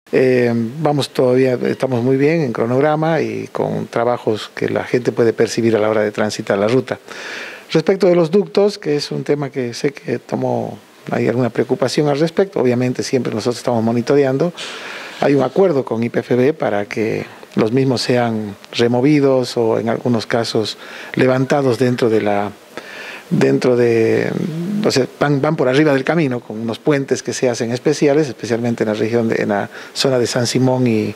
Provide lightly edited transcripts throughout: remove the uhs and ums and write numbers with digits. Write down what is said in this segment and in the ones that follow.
Vamos todavía, estamos muy bien en cronograma y con trabajos que la gente puede percibir a la hora de transitar la ruta. Respecto de los ductos, que es un tema que sé que hay alguna preocupación al respecto, obviamente siempre nosotros estamos monitoreando. Hay un acuerdo con YPFB para que los mismos sean removidos o en algunos casos levantados o sea, van por arriba del camino con unos puentes que se hacen especiales, especialmente en la región, en la zona de San Simón y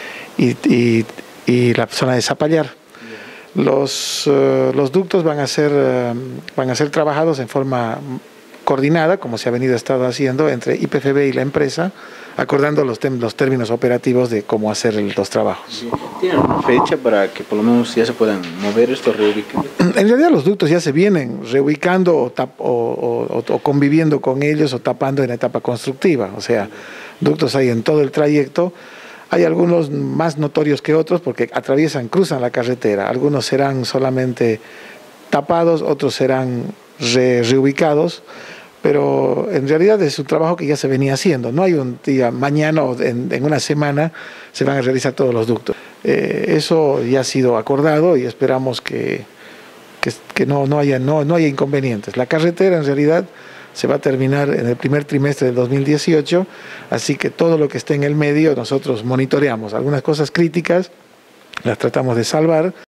la zona de Zapallar. Los ductos van a ser trabajados en forma coordinada, como se ha estado haciendo entre YPFB y la empresa, acordando los términos operativos de cómo hacer los trabajos. ¿Tienen una fecha para que por lo menos ya se puedan mover estos reubicados? En realidad los ductos ya se vienen reubicando o conviviendo con ellos o tapando en la etapa constructiva. O sea, ductos hay en todo el trayecto. Hay algunos más notorios que otros porque cruzan la carretera. Algunos serán solamente tapados, otros serán reubicados. Pero en realidad es un trabajo que ya se venía haciendo. No hay un día, mañana o en una semana se van a realizar todos los ductos. Eso ya ha sido acordado y esperamos que no haya inconvenientes. La carretera en realidad se va a terminar en el primer trimestre del 2018, así que todo lo que esté en el medio nosotros monitoreamos. Algunas cosas críticas las tratamos de salvar,